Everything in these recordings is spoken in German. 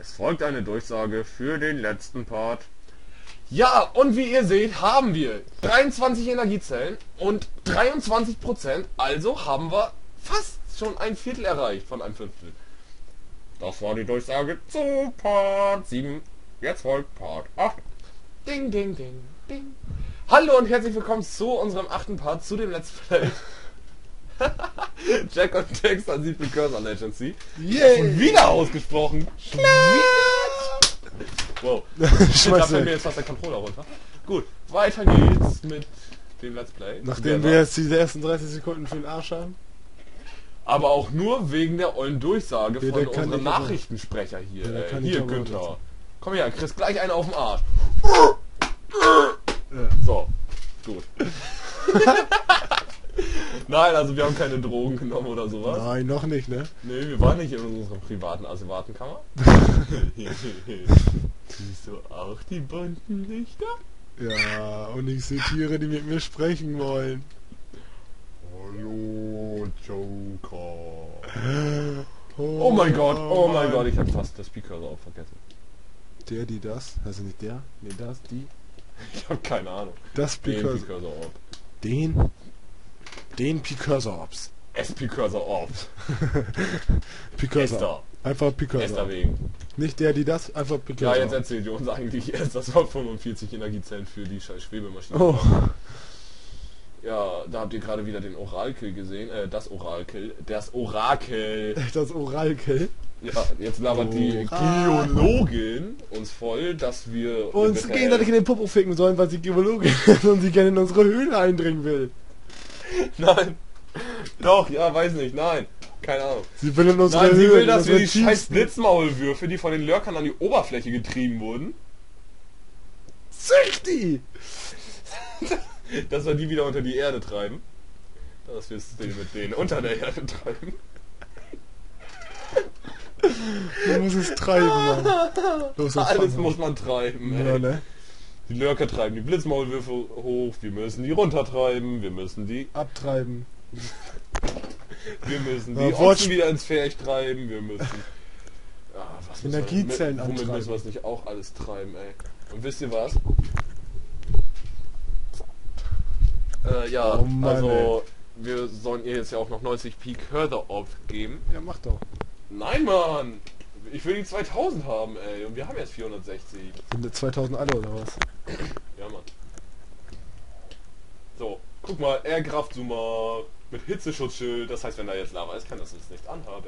Es folgt eine Durchsage für den letzten Part. Ja, und wie ihr seht, haben wir 23 Energiezellen und 23%, also haben wir fast schon ein Viertel erreicht von einem Fünftel. Das war die Durchsage zu Part 7. Jetzt folgt Part 8. Ding, ding, ding, ding. Hallo und herzlich willkommen zu unserem 8. Part, zu dem Let's Play. Jack und Dexter sieht Precursor Legacy. Yeah. Schon wieder ausgesprochen. Wow. Da fällt mir jetzt fast der Controller runter. Gut, weiter geht's mit dem Let's Play. Nachdem wir jetzt diese ersten 30 Sekunden für den Arsch haben. Aber auch nur wegen der ollen Durchsage Ja, von der kann unserem nicht Nachrichtensprecher hier. Ja, der kann nicht Hier, aber Günther. untersetzen. Komm her, kriegst gleich einen auf den Arsch. Ja. So, gut. Nein, also wir haben keine Drogen genommen oder sowas. Nein, noch nicht, ne? Nee, wir waren nicht in unserer privaten Asservatenkammer. Siehst du auch die bunten Lichter? Ja, und ich sehe Tiere, die mit mir sprechen wollen. Hallo, Joker. Oh mein Gott, ich hab fast das Precursor auch vergessen. Der, die, das? Also nicht der? Nee, das, die? Ich hab keine Ahnung. Das Den Precursor. Precursor Orb. Den Precursor Orbs. S-Precursor Orb. Precursor. Esther. Einfach Esther Precursor. wegen. Nicht der, die, das? Einfach Precursor. Ja, jetzt erzählt ihr uns eigentlich erst, das war 45 Energiezellen für die scheiß Schwebemaschine. Oh. Ja, da habt ihr gerade wieder den Orakel gesehen. Das Orakel. Das Orakel. Das Oralkel. Ja, jetzt labert die Orakel. Geologin uns voll, dass wir Uns gegenseitig in den Popo ficken sollen, weil sie Geologin ist und sie gerne in unsere Höhle eindringen will. Nein. Doch, ja, weiß nicht, nein. Keine Ahnung. Sie will in unsere Nein, sie Höhle. will, dass wir die unsere scheiß tiefsten- Blitzmaulwürfe, die von den Lurkern an die Oberfläche getrieben wurden, Zücht die! dass wir die wieder unter die Erde treiben. Dass wir es mit denen unter der Erde treiben. Man muss es treiben, Mann. Los, jetzt Alles fang muss man treiben, an. ey. Ja, ne? Die Lurker treiben die Blitzmaulwürfe hoch, wir müssen die runtertreiben, wir müssen die Abtreiben. die Ja, Ochsen wieder ins Pferd treiben, wir müssen... was müssen wir- Energiezellen Womit antreiben. müssen wir es nicht auch alles treiben, ey? Und wisst ihr was? Ja, Oh Mann, also... Wir sollen ihr jetzt ja auch noch 90 Precursor Orb geben. Ja, mach doch. Nein, Mann! Ich will die 2000 haben, ey. Und wir haben jetzt 460. Sind das 2000 alle oder was? Ja, Mann. So, guck mal, Aircraft-Zoomer mit Hitzeschutzschild. Das heißt, wenn da jetzt Lava ist, kann das uns nicht anhaben.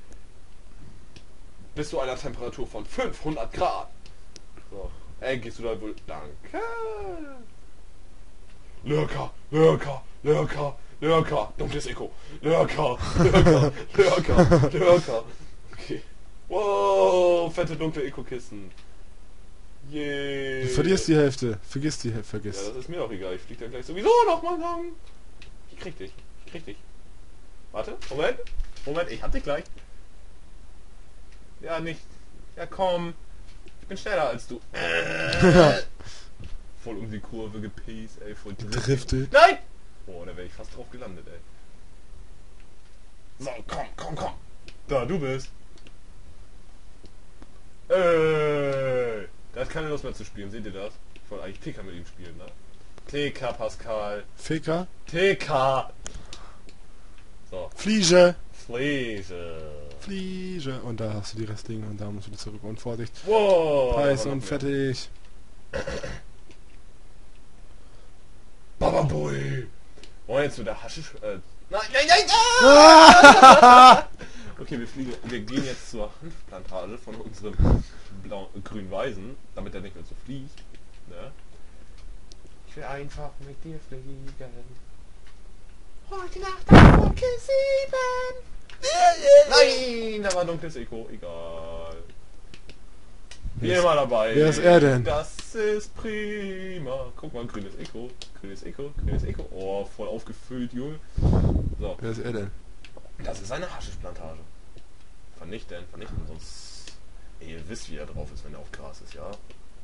Bis zu einer Temperatur von 500 Grad. So, ey, gehst du da wohl... Danke. Lurker, Lurker, Lurker, Lurker. Dunkles Echo. Lurker, Lurker, Lurker, Lurker. Okay. Wow, fette dunkle Eco-Kisten. Yay. Du verlierst die Hälfte. Vergiss die Hälfte. Ja, Vergiss. das ist mir auch egal. Ich flieg da gleich sowieso nochmal lang. Ich krieg dich. Ich krieg dich. Warte. Moment. Moment. Ich hab dich gleich. Ja, nicht. Ja, komm. Ich bin schneller als du. Voll um die Kurve gepiest, ey. Voll Driftet. Nein! Oh, da wäre ich fast drauf gelandet, ey. So, komm, komm, komm. Da, du bist. Der hat keine Lust mehr zu spielen, seht ihr das? Ich wollte eigentlich TK mit ihm spielen, ne? TK, Pascal. Ficker. TK. So, Fliege. Fliese. Fliege. Und da hast du die restlichen und da musst du wieder zurück. Und Vorsicht. Wow. Heiß aber noch und mehr. fettig. Bababui. Oh, jetzt mit der Haschisch... Nein, nein, nein! Ah! Okay, wir gehen jetzt zur Hanfplantage von unserem grün-weißen, damit er nicht mehr so fliegt. Ne? Ich will einfach mit dir fliegen. Heute Nacht auf Wolke 7. Nein, da war dunkles Echo. Egal. Hier mal dabei. Wer ist er denn? Das ist prima. Guck mal, grünes Echo. Grünes Echo. Grünes Echo. Oh, voll aufgefüllt, Junge. So. Wer ist er denn? Das ist eine Haschischplantage. Vernichten, sonst... Ey, ihr wisst, wie er drauf ist, wenn er auf Gras ist, ja?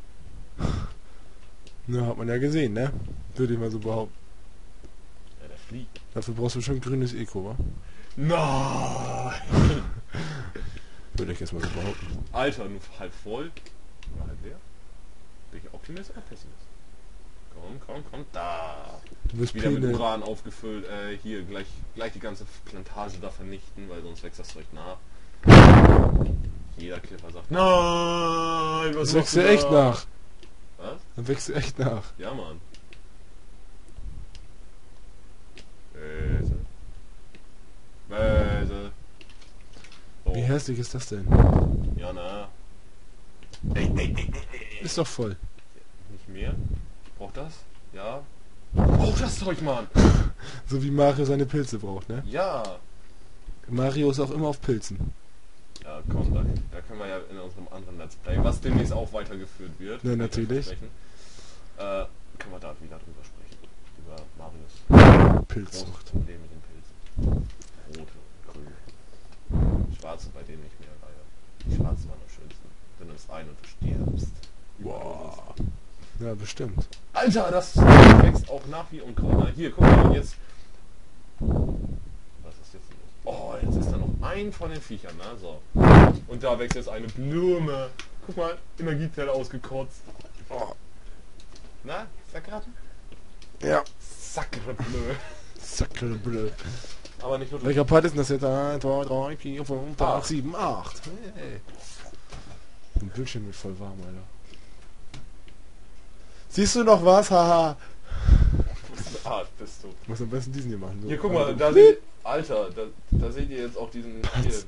Na, hat man ja gesehen, ne? Würde ich mal so behaupten. Ja, der fliegt. Dafür brauchst du schon grünes Eco, wa? Nein! Würde ich erstmal so behaupten. Alter, nur halb voll. Oder halb leer? Bin ich Optimist oder Pessimist? Komm, da. Du bist Wieder mit Pene. Uran aufgefüllt. Hier, gleich die ganze Plantage da vernichten, weil sonst wächst das Zeug nach. Jeder Clipper sagt, nein, was Das machst wächst du ja echt da? nach. Was? Dann wächst du echt nach. Ja, Mann. Böse. Oh. Wie hässlich ist das denn? Ja, na. Ist doch voll. Nicht mehr? Braucht das? Ja. Braucht das Zeug, Mann! So wie Mario seine Pilze braucht, ne? Ja. Mario ist auch immer auf Pilzen. Ja, komm, da können wir ja in unserem anderen Let's Play, was demnächst auch weitergeführt wird. Ja, natürlich. Können wir da wieder drüber sprechen. Über Marios Pilzsucht. großes Problem mit den Pilzen. Rote und grüne. Schwarze bei denen nicht mehr, leider. Die schwarzen waren am schönsten. Du nimmst ein und du stirbst. Wow. Ja, bestimmt. Alter, das wächst auch nach wie Unkraut. Hier, guck mal, jetzt... Was ist jetzt los? Oh, jetzt ist da noch ein von den Viechern, ne? So. Und da wächst jetzt eine Blume. Guck mal, Energiezelle ausgekotzt. Oh. Na, vergraben? Ja. Sacre bleu. Sacre bleu. Aber nicht nur... Welcher Part ist denn das jetzt? 1, 2, 3, 4, 5, 6, Acht. 7, 8. Hey. Ein Bildschirm wird voll warm, Alter. Siehst du noch was? Haha. Ah, bist du. Du musst am besten diesen hier machen. So. Hier, guck mal, da seht... Alter, da seht ihr jetzt auch diesen... Hier.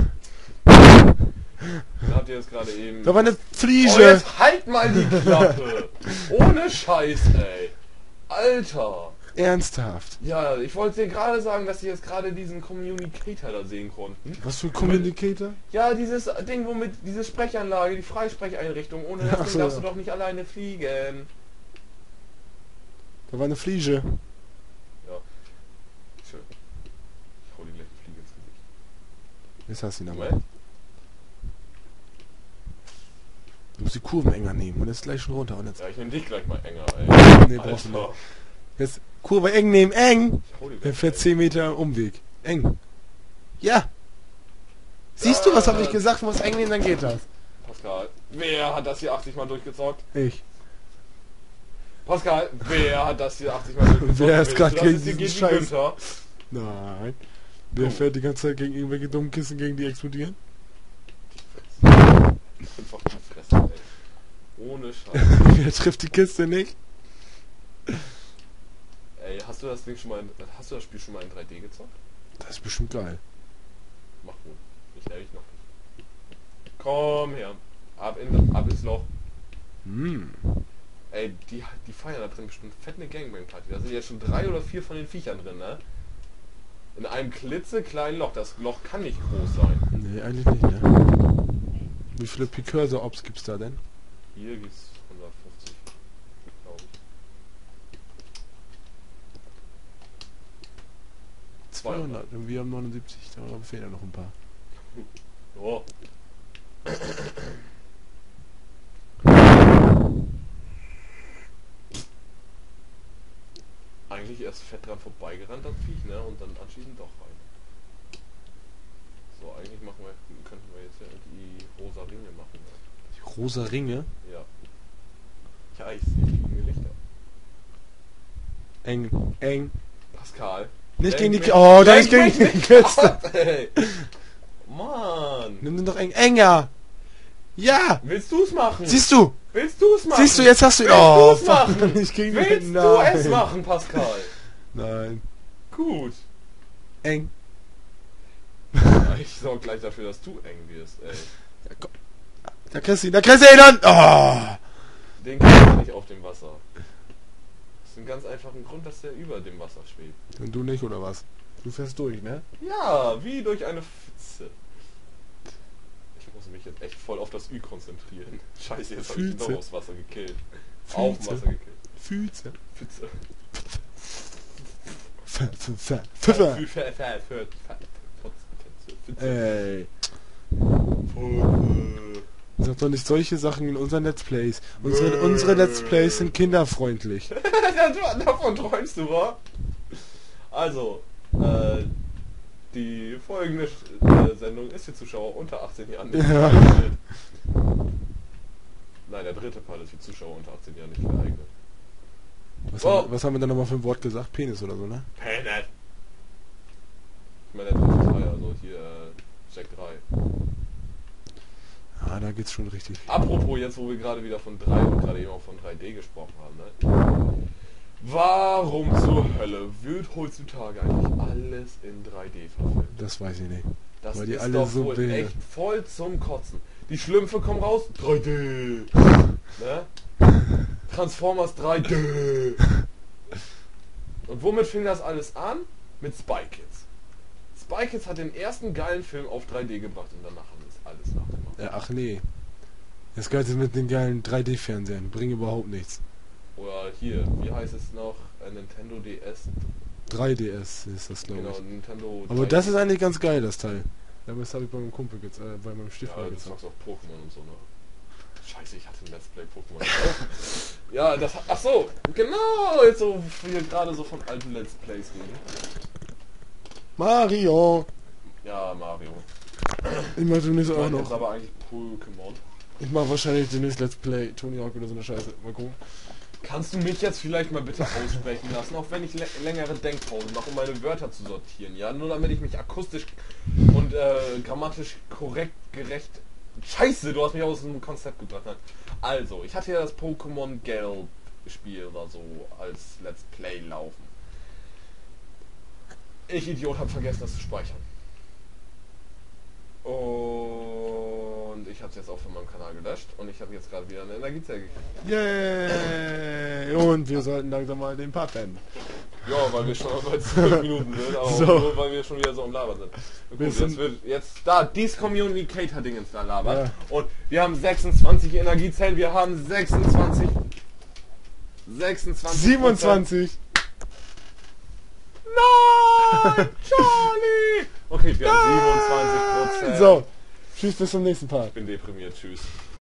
Da habt ihr jetzt gerade eben... Da war eine Oh, Fliege. jetzt halt mal die Klappe! Ohne Scheiß, ey! Alter! Ernsthaft. Ja, ich wollte dir gerade sagen, dass sie jetzt gerade diesen Communicator da sehen konnten. Was für ein Communicator? Ja, dieses Ding, womit diese Sprechanlage, die Freisprecheinrichtung, ohne das Ach Ding so, darfst ja. du doch nicht alleine fliegen. Da war eine Fliege. Ja. Schön. Ich hau dir gleich die Fliege ins Gesicht. Jetzt hast du ihn aber. Moment. Du musst die Kurven enger nehmen und jetzt gleich schon runter. Und jetzt. Ja, ich nehm dich gleich mal enger, ey. Nee, brauchst du Alter. nicht. Jetzt Kurve eng nehmen, eng! Ich hau dir Er gleich fährt mal. 10 Meter Umweg. Eng. Ja! Siehst du, was habe ich gesagt? Du musst eng nehmen, dann geht das. Pascal, wer hat das hier 80 Mal durchgezockt? Ich. Pascal, wer hat das hier 80 Mal durchgezockt? Wer ist grad Willst du, dass gegen es dir diesen geht wie Scheiß? Günther? Nein. Wer Oh. fährt die ganze Zeit gegen irgendwelche dummen Kissen, gegen die explodieren? Einfach die Fresse, ey. Ohne Scheiß. Wer trifft die Kiste nicht? Ey, hast du das Spiel schon mal in 3D gezockt? Das ist bestimmt geil. Mach wohl. Ich nämlich noch nicht. Komm her. Ab ins Loch. Hm. Ey, die feiern da drin bestimmt fett eine Gangbang-Party. Da sind jetzt schon 3 oder 4 von den Viechern drin, ne? In einem klitzekleinen Loch. Das Loch kann nicht groß sein. Nee, eigentlich nicht, ne? Wie viele Precursor-Ops gibt's da denn? Hier gibt's 150, glaube ich. 200. Und wir haben 79, da fehlen ja noch ein paar. Oh. Eigentlich erst fett dran vorbeigerannt, das Viech, ne? Und dann anschließend doch rein. So, eigentlich könnten wir jetzt ja die rosa Ringe machen, ne? Die rosa Ringe? Ja. Ja, ich sehe fliegende Lichter. Eng, eng. Pascal. Nicht Lenk gegen die mich- Oh, da lenk ist gegen mich die nicht Kiste. ab, ey. Mann. Nimm den doch eng. Enger! Ja! Willst du's machen? Siehst du! Willst du's machen? Siehst du, jetzt hast du Willst Oh, du's machen? nicht gegen die Willst du Nein. es machen, Pascal? Nein. Gut. Eng. Ich sorge gleich dafür, dass du eng wirst, ey. Ja, komm. Da kriegst du ihn dann! Oh! Den kriegst du nicht auf dem Wasser. Das ist ein ganz einfachen Grund, dass der über dem Wasser schwebt. Und du nicht, oder was? Du fährst durch, ne? Ja, wie durch eine Pfütze. Ich muss mich jetzt echt voll auf das Ü konzentrieren. Scheiße, jetzt hab ich ihn Pfütze. doch aufs Wasser gekillt. Auf dem Pfütze. Wasser gekillt. Füße. Pfütze. Ey. Sag doch nicht solche Sachen in unseren Let's Plays. Unsere Let's Plays sind kinderfreundlich. Davon träumst du, wa? Also, Die folgende Sendung ist für Zuschauer unter 18 Jahren nicht Ja. geeignet. Nein, der dritte Part ist für Zuschauer unter 18 Jahren nicht geeignet. Was haben wir denn nochmal für ein Wort gesagt? Penis oder so, ne? Penis! Ich meine, der dritte Teil, also hier Jack 3. Ah, da geht's schon richtig. Apropos, jetzt wo wir gerade wieder von 3 und gerade eben auch von 3D gesprochen haben, ne? Warum zur Hölle wird heutzutage eigentlich alles in 3D verfilmt? Das weiß ich nicht. Das Weil die ist alle doch so wohl behindert. echt voll zum Kotzen. Die Schlümpfe kommen raus, 3D. Ne? Transformers 3D. Und womit fing das alles an? Mit Spy Kids. Spy Kids hat den ersten geilen Film auf 3D gebracht und danach haben sie es alles nachgemacht. Ach nee. Das Geilste mit den geilen 3D-Fernsehern. Bringt überhaupt nichts. Oder hier, wie heißt es noch? Nintendo DS. 3DS ist das, glaube Genau, ich. Nintendo. Aber 3D. das ist eigentlich ganz geil, das Teil. Ja, das habe ich bei meinem Kumpel bei meinem Stiefel Ja, das gezockt. magst auch Pokémon und so, ne? Scheiße, ich hatte ein Let's Play Pokémon. Ja, das. Ach so, genau, jetzt so, wie wir gerade so von alten Let's Plays reden. Mario! Ja, Mario. Ich mach demnächst Ich auch meine jetzt noch. aber eigentlich Pokémon. Ich mach wahrscheinlich demnächst Let's Play Tony Hawk oder so eine Scheiße. Mal gucken. Kannst du mich jetzt vielleicht mal bitte aussprechen lassen, auch wenn ich längere Denkpausen mache, um meine Wörter zu sortieren, ja? Nur damit ich mich akustisch und grammatisch korrekt, gerecht... Scheiße, du hast mich aus dem Konzept gebracht. Nein. Also, ich hatte ja das Pokémon Gelb Spiel oder so als Let's Play laufen. Ich, Idiot, habe vergessen, das zu speichern. Und ich habe es jetzt auch von meinem Kanal gelöscht und ich habe jetzt gerade wieder eine Energiezelle gekriegt. Yay! Und wir sollten langsam mal den Part beenden. Ja, weil wir schon bei 12 Minuten sind, aber So. auch nur weil wir schon wieder so am Labern sind. Gut, Wir sind- jetzt da, dies Communicator-Dingens da labert. Ja. Und wir haben 26 Energiezellen, wir haben 26... 27! Nein! Charlie! Okay, wir haben 27%. So, tschüss, bis zum nächsten Part. Ich bin deprimiert, tschüss.